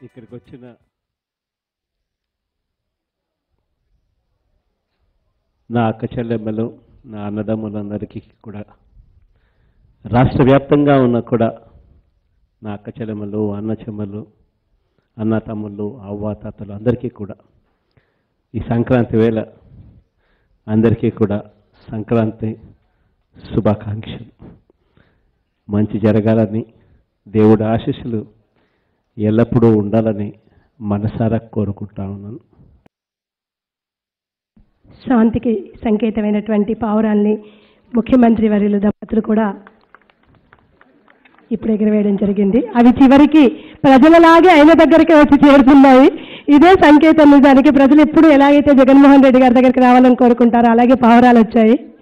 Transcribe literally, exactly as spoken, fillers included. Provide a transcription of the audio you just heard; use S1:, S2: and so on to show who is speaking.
S1: ఇక్కడికి వచ్చిన నా అక్క చెల్లెమ్మలు, నా అన్నదమ్ములందరికీ కూడా, రాష్ట్ర వ్యాప్తంగా ఉన్న కూడా నా అక్క చెల్లెమ్మలు, అన్న చెమ్మలు, అన్న తమ్ముళ్ళు, అవ్వ తాతలు అందరికీ కూడా ఈ సంక్రాంతి వేళ అందరికీ కూడా సంక్రాంతి శుభాకాంక్షలు. మంచి జరగాలని, దేవుడి ఆశీస్సులు ఎల్లప్పుడూ ఉండాలని మనసారా కోరుకుంటా ఉన్నాను.
S2: శాంతికి సంకేతమైనటువంటి పావురాల్ని ముఖ్యమంత్రి వర్యులు దంపతులు కూడా ఇప్పుడు ఎగిరవేయడం జరిగింది. అవి చివరికి ప్రజలలాగే ఆయన దగ్గరికి వచ్చి చేరుతున్నాయి. ఇదే సంకేతం. నిజానికి ప్రజలు ఎప్పుడు ఎలాగైతే జగన్మోహన్ రెడ్డి గారి దగ్గరికి రావాలని కోరుకుంటారో అలాగే పావురాలు వచ్చాయి.